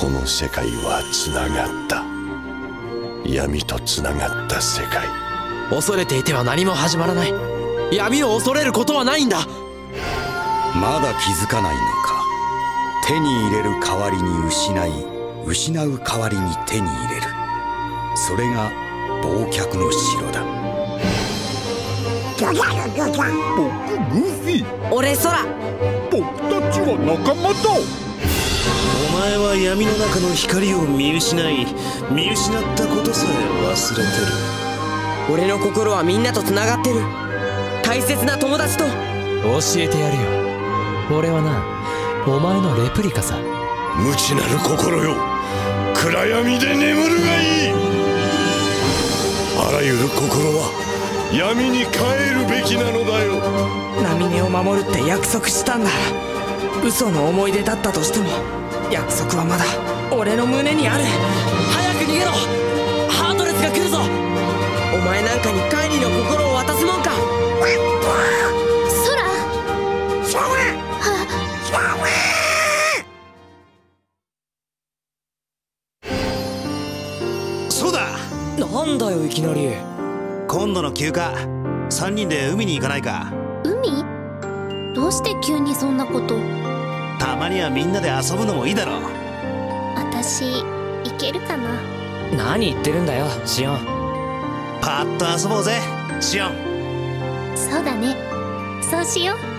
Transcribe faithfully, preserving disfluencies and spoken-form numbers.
この世界はつながった。闇とつながった世界。 恐れていては何も始まらない。闇を恐れることはないんだ。 まだ気づかないのか。手に入れる代わりに失い、失う代わりに手に入れる。それが忘却の城だ。 僕ルフィ。 俺空。 僕たちは仲間だ。 お前は闇の中の光を見失い、見失ったことさえ忘れてる。 俺の心はみんなとつながってる。大切な友達と。 教えてやるよ。俺はな、お前のレプリカさ。 無知なる心よ、暗闇で眠るがいい。あらゆる心は闇に帰るべきなのだよ。 ナミネを守るって約束したんだ。嘘の思い出だったとしても約束はまだ俺の胸にある。早く逃げろ。ハートレスが来るぞ。お前なんかにカイリの心を渡すもんか。 空そうだ。 なんだよいきなり。 今度の休暇さんにんで海に行かないか。 海？どうして急にそんなこと。 たまにはみんなで遊ぶのもいいだろう。 私行けるかな。 何言ってるんだよシオン。 パッと遊ぼうぜシオン。 そうだね、そうしよう。